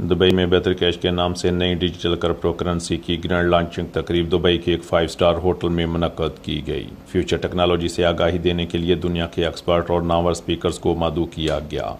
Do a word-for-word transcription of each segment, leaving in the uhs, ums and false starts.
Dubai में बेहतर cash के नाम से नई डिजिटल क्रिप्टो करेंसी की ग्रैंड लॉन्चिंग तकरीब दुबई के एक फाइव स्टार होटल में मुनक्कद की गई। फ्यूचर टेक्नोलॉजी से आगाही देने के लिए दुनिया के एक्सपर्ट और नामवर स्पीकर्स को मदऊ किया गया।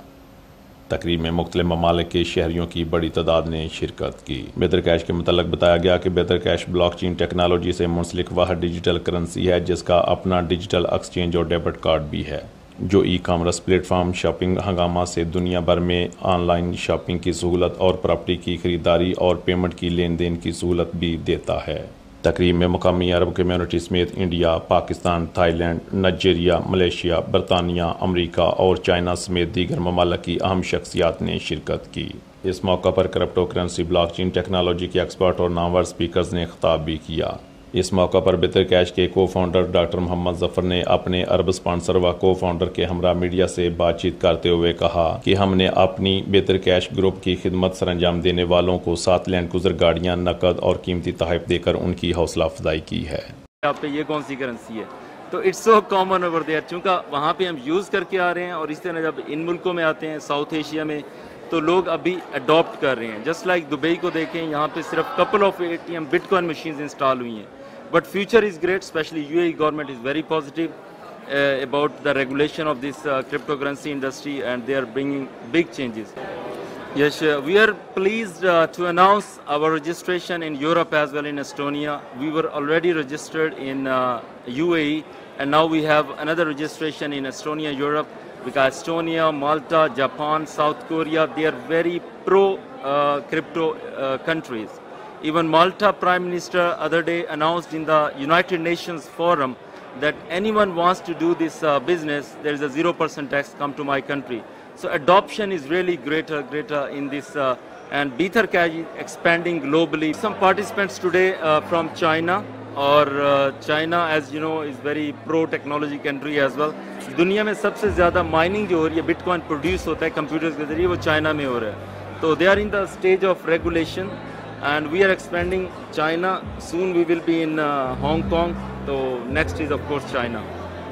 तकरीब में मुख्तलिफ ममालिक के शहरियों की बड़ी तादाद ने शिरकत की। बेहतर कैश के मुतालिक बताया गया कि बेहतर कैश ब्लॉकचेन टेक्नोलॉजी से मुंसलिक वाहिद डिजिटल करेंसी है जिसका अपना डिजिटल एक्सचेंज और डेबिट कार्ड भी है, जो ई कॉमर्स प्लेटफॉर्म शॉपिंग हंगामा से दुनिया भर में ऑनलाइन शॉपिंग की सहूलत और प्रॉपर्टी की खरीदारी और पेमेंट की लेन देन की सहूलत भी देता है। तकरीब में मुकामी अरब कम्यूनिटी समेत India, Pakistan, Thailand, Nigeria, Malaysia, बरतानिया, अमरीका और चाइना समेत दीगर ममालिक की अहम शख्सियात ने शिरकत की। इस मौका पर क्रिप्टो करेंसी ब्लॉकचेन टेक्नोलॉजी के एक्सपर्ट और नामवर स्पीकर्स ने खिताब भी किया। इस मौका पर बेहतर कैश के को फाउंडर डॉक्टर मोहम्मद जफर ने अपने अरब स्पॉन्सर व को फाउंडर के हमरा मीडिया से बातचीत करते हुए कहा कि हमने अपनी बेहतर कैश ग्रुप की खिदमत सर अंजाम देने वालों को सात लैंड गुजर गाड़ियां, नकद और कीमती तोहफे देकर उनकी हौसला अफजाई की है। यहाँ पे ये कौन सी करेंसी है, तो it's so common over there, चूँकि वहाँ पे हम यूज़ करके आ रहे हैं और इस तरह जब इन मुल्कों में आते हैं साउथ एशिया में तो लोग अभी अडॉप्ट कर रहे हैं। जस्ट लाइक दुबई को देखें, यहाँ पे सिर्फ couple of A T M bitcoin machines install हुई हैं। But future is great, especially U A E government is very positive uh, about the regulation of this uh, cryptocurrency industry, and they are bringing big changes. Yes, uh, we are pleased uh, to announce our registration in Europe as well in Estonia. We were already registered in uh, U A E, and now we have another registration in Estonia, Europe, because Estonia, Malta, Japan, South Korea, they are very pro uh, crypto uh, countries. Even Malta Prime Minister other day announced in the United Nations Forum that anyone wants to do this uh, business, there is a zero percent tax come to my country. So adoption is really greater, greater in this, uh, and Beather Cash is expanding globally. Some participants today uh, from China, or uh, China, as you know, is very pro-technology country as well. दुनिया में सबसे ज़्यादा mining जो हो रही है, bitcoin produce होता है कंप्यूटर्स के जरिए, वो चाइना में हो रहा है। तो they are in the stage of regulation and we are expanding China. Soon we will be in uh, Hong Kong. So next is of course China.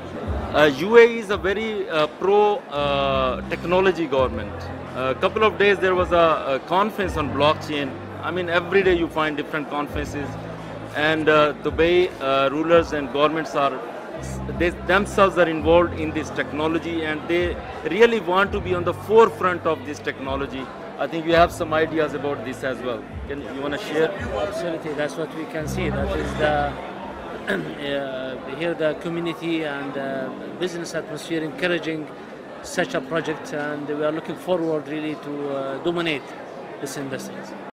Uh, U A E is a very uh, pro uh, technology government. A couple of days there was a, a conference on blockchain. I mean, every day you find different conferences, and uh, Dubai uh, rulers and governments are they themselves are involved in this technology, and they really want to be on the forefront of this technology. I think you have some ideas about this as well. Can you want to share? Absolutely, that's what we can see. That is the uh, here the community and uh, business atmosphere encouraging such a project, and we are looking forward really to uh, dominate this industry.